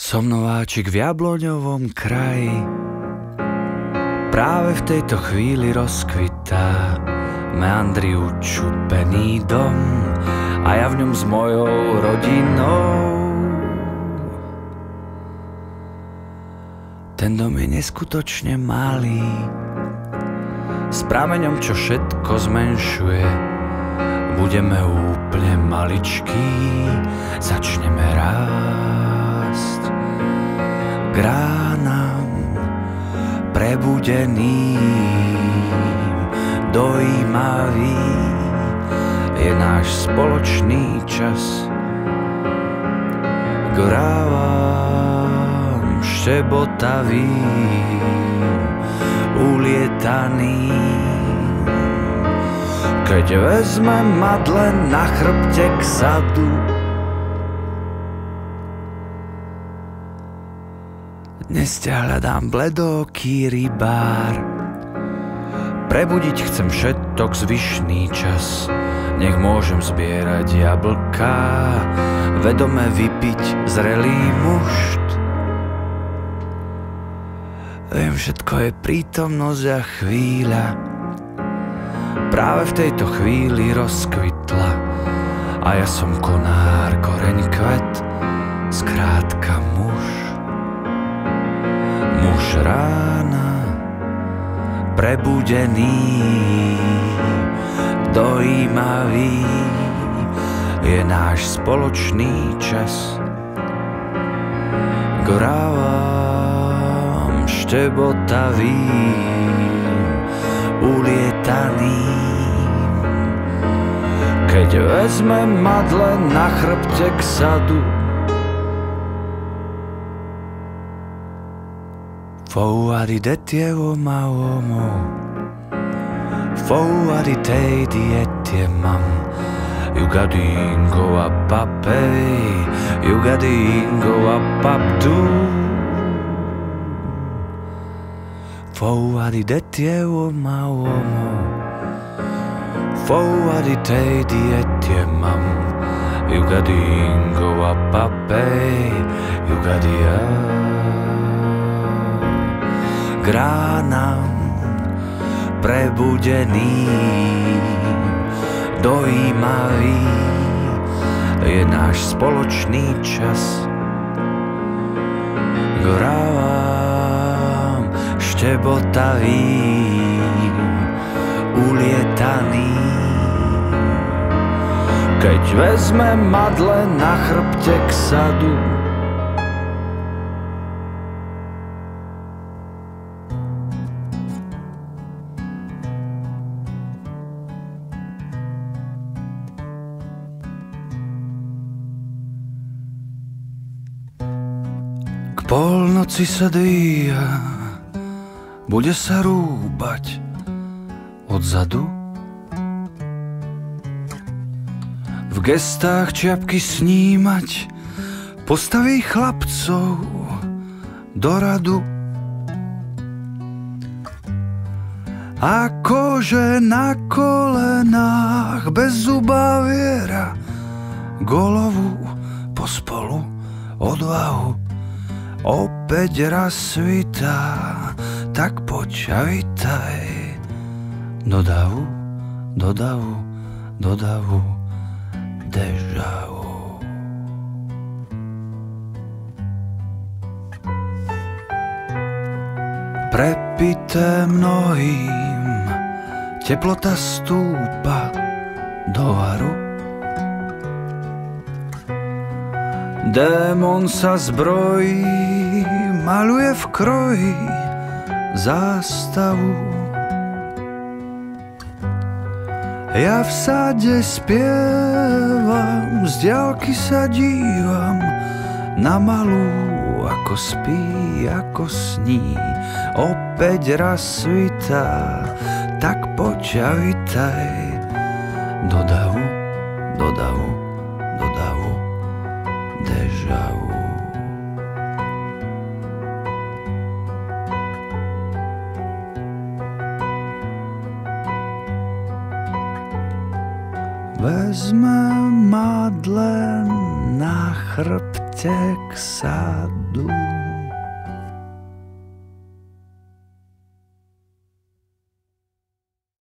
Som nováčik v Jabloňovom kraji, práve v tejto chvíli rozkvitá meandri učupený dom a ja v ňom s mojou rodinou. Ten dom je neskutočne malý, s prameňom, čo všetko zmenšuje. Budeme úplne maličkí, začneme rásť k ránam prebudeným. Dojímavý je náš spoločný čas k rávam štebotavým, ulietaným. Keď vezmem madlen na chrbte k sadu, dnes ťa hľadám bledoký rybár. Prebudiť chcem všetok zvyšný čas, nech môžem zbierať jablká, vedome vypiť zrelý mušt. Viem, všetko je prítomnosť a chvíľa, práve v tejto chvíli rozkvitla a ja som konár, koreň, kvet, skrátka muž. Muž rána, prebudený, dojímavý je náš spoločný čas k rávam štebotavým, ulietaným. Keď vezmem madlen na chrbte k sadu, Fouari detievo mauomo, fouari teidi etiemam, jugadingo a papei, jugadingo a papdu. Fouari detievo mauomo, fouari teidi etiemam, jugadingo a papei, jugadia. K ránam prebudeným, dojímavý je náš spoločný čas k rávam štebotavým, ulietaným. Keď vezmem madlen na chrbte k sadu, polnoci sa dvíja, bude sa rúbať odzadu. V gestách čiapky snímať, postaví chlapcov do radu. Akože na kolenách bez zuba viera, golovú pospolu odvahu. Opäť raz svitá, tak poď a vitaj do davu, do davu, do davu, déjà vu. Prepité mnohým, teplota stúpa do varu. Démon sa zbrojí, maluje v kroji zástavu. Ja v sade spievam, z diaľky sa dívam na malú, ako spí, ako sní. Opäť raz svitá, tak poď a vitaj do davu, do davu, do davu, déjà vu. Vezmem madlen na chrbte ceste k sadu.